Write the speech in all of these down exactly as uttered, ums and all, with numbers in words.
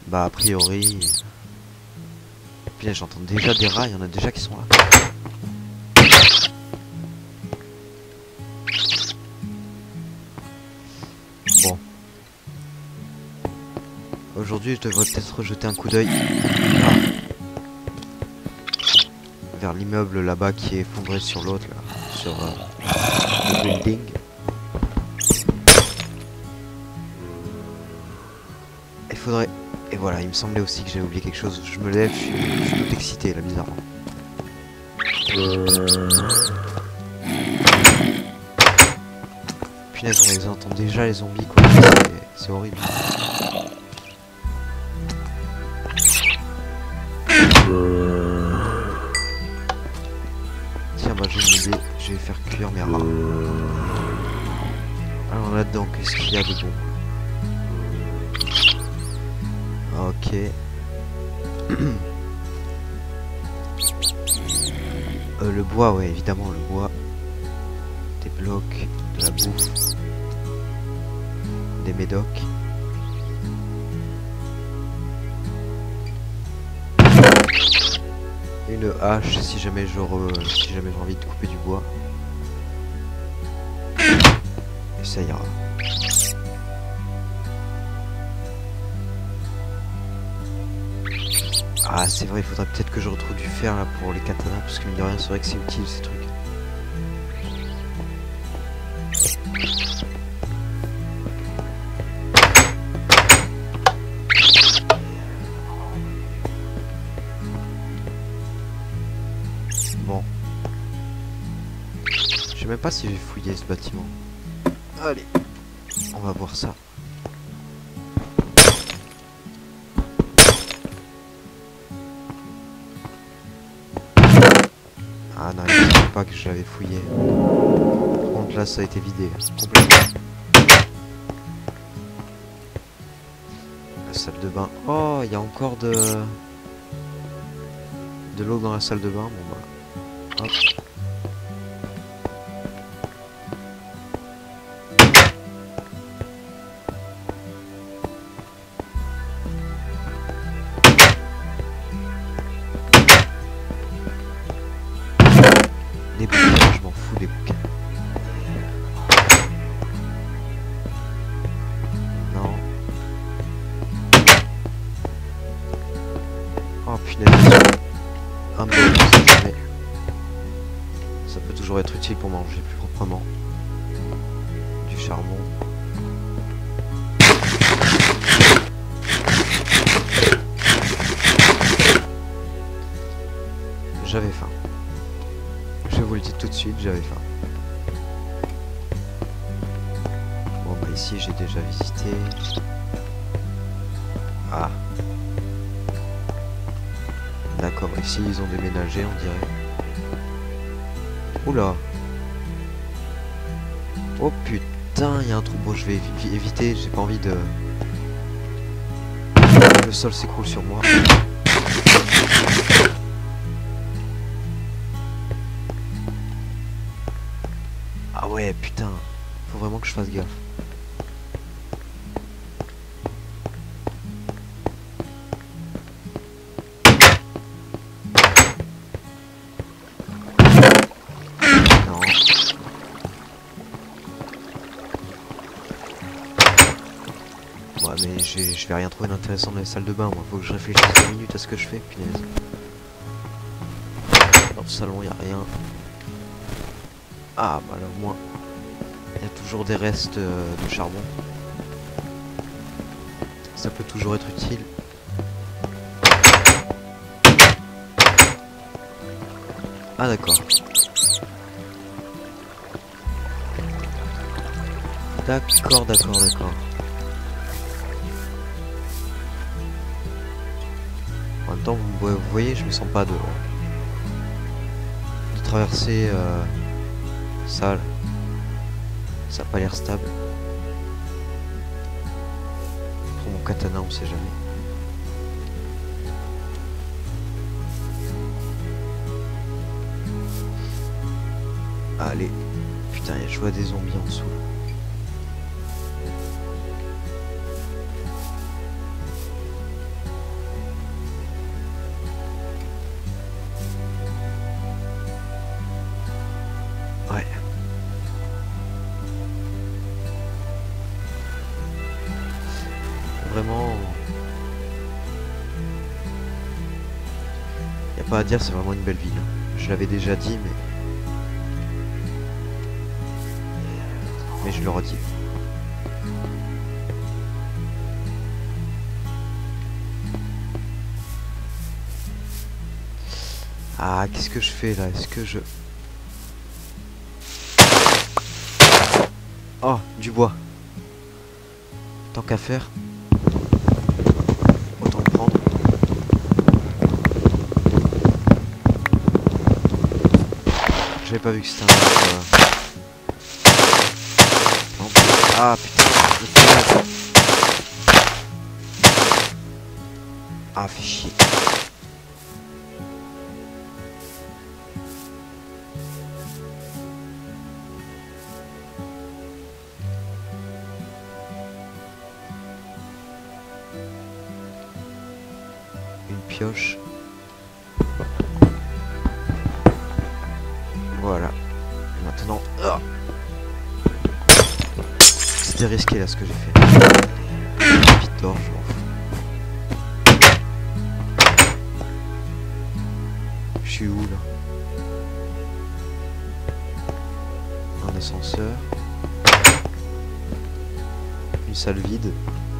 Bah a priori... Puis là j'entends déjà des rats, il y en a déjà qui sont là. Bon. Aujourd'hui je devrais peut-être rejeter un coup d'œil vers l'immeuble là-bas qui est effondré sur l'autre, là, sur euh, le building. Il faudrait... Et voilà, il me semblait aussi que j'avais oublié quelque chose. Je me lève, je suis, je suis tout excité là, bizarrement. Punaise, on les entend déjà les zombies quoi. C'est horrible. Tiens, bah j'ai une idée. Je vais faire cuire mes rats. Alors là-dedans, qu'est-ce qu'il y a de bon? Ok. euh, le bois, ouais, évidemment, le bois. Des blocs, de la bouffe. Des médocs. Une hache si jamais je re... si jamais j'ai envie de couper du bois. Et ça ira. Ah c'est vrai, il faudrait peut-être que je retrouve du fer là pour les katanas, parce que mine de rien c'est vrai que c'est utile ces trucs. Bon. Je sais même pas si j'ai fouillé ce bâtiment. Allez, on va voir ça. Ah non, il ne savait pas que je l'avais fouillé. Par contre là ça a été vidé complètement. La salle de bain. Oh, il y a encore de... de l'eau dans la salle de bain. Bon bah. Hop. Des bouquins, je m'en fous des bouquins. Non. Oh punaise. Un bol, on sait jamais. Ça peut toujours être utile pour manger plus proprement. Du charbon. J'avais faim. Je vous le dis tout de suite, j'avais faim. Bon bah ici j'ai déjà visité. Ah. D'accord, ici ils ont déménagé on dirait. Oula. Oh putain, il y a un trou. Bon je vais évi éviter, j'ai pas envie de... Le sol s'écroule sur moi. Ah ouais, putain, faut vraiment que je fasse gaffe. Non. Ouais, mais je vais rien trouver d'intéressant dans les salles de bain, moi. Faut que je réfléchisse deux minutes à ce que je fais, punaise. Dans le salon, y a rien. Ah, bah là, au moins. Il y a toujours des restes euh, de charbon. Ça peut toujours être utile. Ah d'accord. D'accord, d'accord, d'accord. En même temps, vous, vous voyez, je me sens pas de, de traverser euh, ça. Ça n'a pas l'air stable. Pour mon katana, on sait jamais. Allez. Putain, je vois des zombies en dessous. vraiment... Y a pas à dire, c'est vraiment une belle ville. Je l'avais déjà dit, mais... Mais je le redis. Ah, qu'est-ce que je fais là? Est-ce que je... Oh, du bois. Tant qu'à faire. Autant le prendre. J'avais pas vu que c'était un... Euh... Ah putain, le fumage. Ah, fait chier. Une pioche. Voilà. Et maintenant... Oh, c'était risqué là ce que j'ai fait. Vite d'or, je m'en fous. Je suis où là? Un ascenseur. Une salle vide.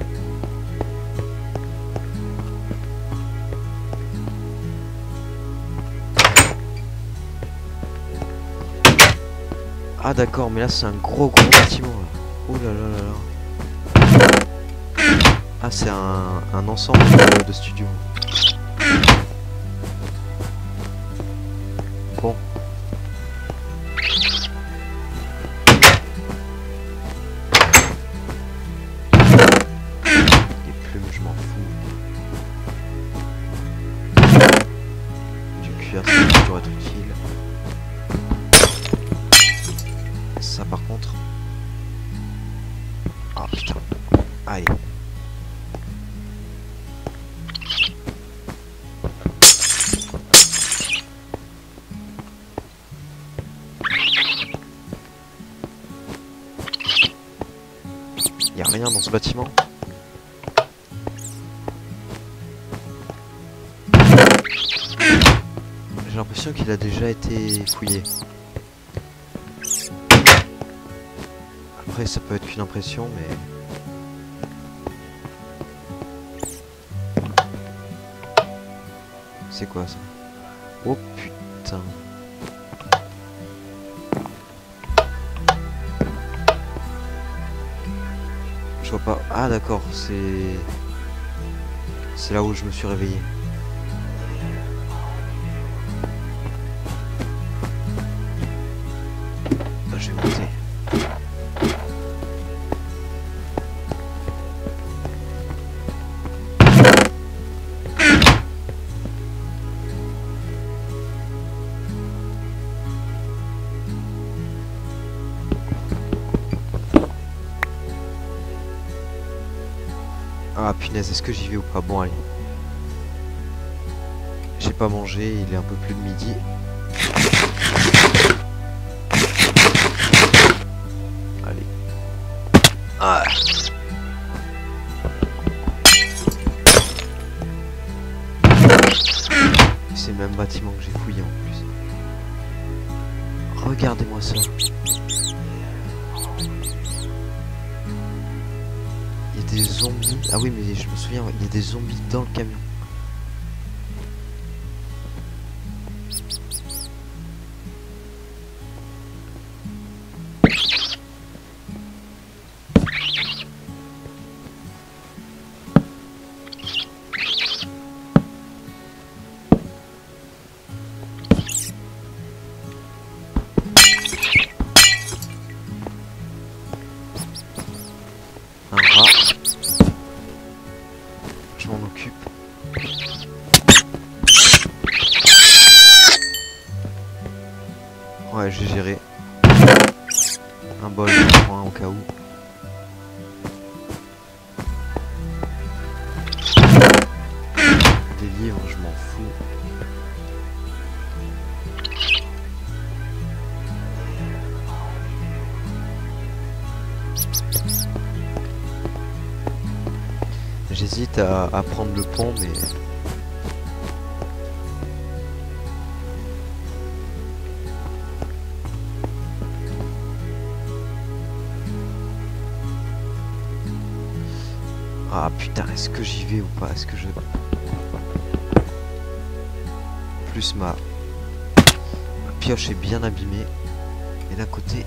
Ah d'accord, mais là c'est un gros gros bâtiment là. Oh là là là là. Ah c'est un, un ensemble de, de studios. Bon. Les plumes je m'en fous. Du cuir ça peut toujours être utile. Ça par contre. Ah putain. Allez. Y a rien dans ce bâtiment. J'ai l'impression qu'il a déjà été fouillé. Après ça peut être qu'une impression mais... C'est quoi ça? Oh putain. Je vois pas... Ah d'accord, c'est... C'est là où je me suis réveillé. Là, je vais monter. Ah punaise, est-ce que j'y vais ou pas? Bon allez. J'ai pas mangé, il est un peu plus de midi. Allez. Ah. C'est le même bâtiment que j'ai fouillé en plus. Regardez-moi ça. Il y a des zombies. Ah oui mais je me souviens, il y a des zombies dans le camion. Un rat. Je m'en occupe. Ouais, j'ai géré. Un bol, je prends un au cas où. Des livres, je m'en fous. J'hésite à, à prendre le pont, mais... Ah putain, est-ce que j'y vais ou pas? Est-ce que je... Plus ma... ma pioche est bien abîmée. Et d'un côté...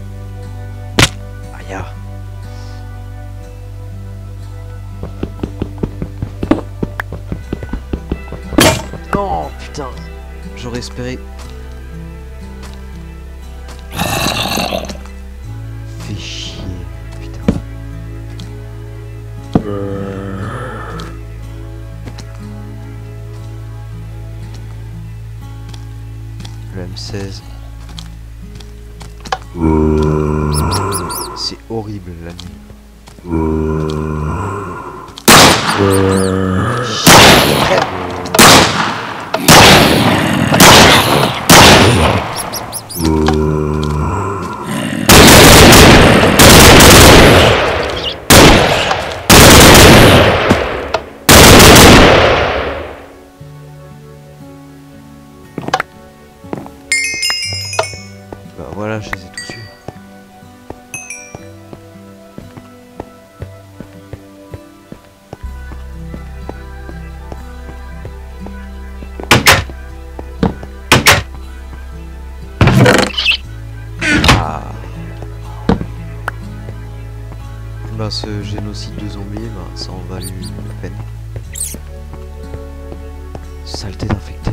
Aïe ah. Non, putain. J'aurais espéré... Fais chier, putain. Le M seize. C'est horrible la nuit. Bah voilà, je les ai tous eus. Ah. Bah ce génocide de zombies, bah, ça en valait la peine. Saleté d'infectés.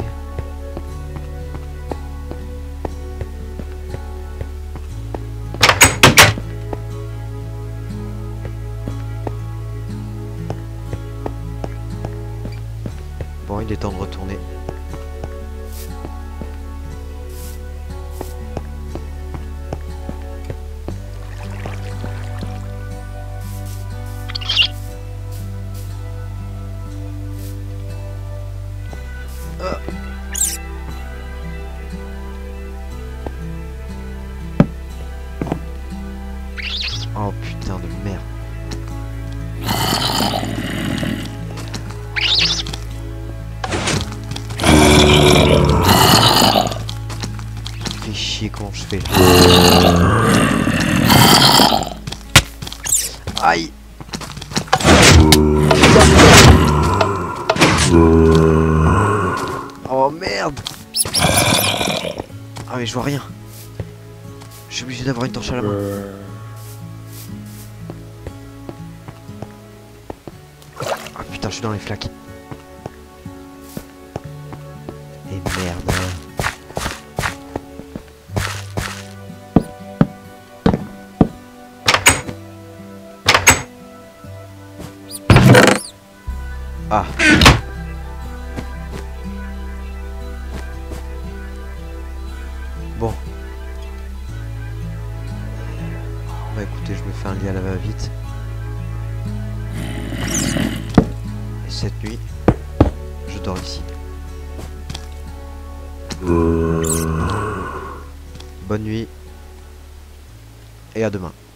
Bon, il est temps de retourner. Ah. Oh putain de merde. Fais chier comment je fais. Aïe. Oh merde. Ah mais je vois rien. Je suis obligé d'avoir une torche à la main. Ah putain, je suis dans les flaques. Et merde. Ah. Bon. Bah écoutez, je me fais un lit à la va-vite. Et cette nuit, je dors ici. Bonne nuit. Et à demain.